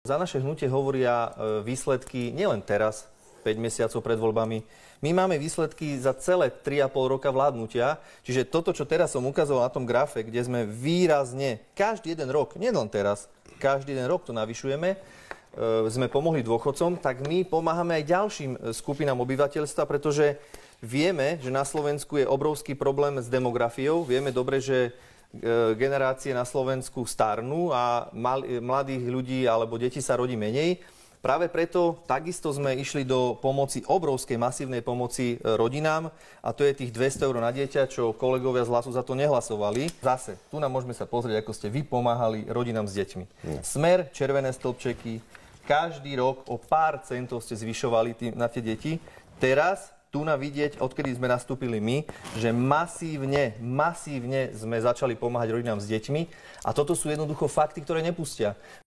Za naše hnutie hovoria výsledky nielen teraz, 5 mesiacov pred voľbami. My máme výsledky za celé 3,5 roka vládnutia. Čiže toto, čo teraz som ukazoval na tom grafe, kde sme výrazne, každý jeden rok, nielen teraz, každý jeden rok to navyšujeme, sme pomohli dôchodcom, tak my pomáhame aj ďalším skupinám obyvateľstva, pretože vieme, že na Slovensku je obrovský problém s demografiou. Vieme dobre, že generácie na Slovensku starnú a mladých ľudí alebo detí sa rodí menej. Práve preto takisto sme išli do pomoci, obrovskej masívnej pomoci rodinám, a to je tých 200 eur na dieťa, čo kolegovia z Hlasu za to nehlasovali. Zase, tu nám môžeme sa pozrieť, ako ste vy pomáhali rodinám s deťmi. Smer, červené stĺpčeky, každý rok o pár centov ste zvyšovali na tie deti. Teraz tu na vidieť, odkedy sme nastúpili my, že masívne sme začali pomáhať rodinám s deťmi, a toto sú jednoducho fakty, ktoré nepustia.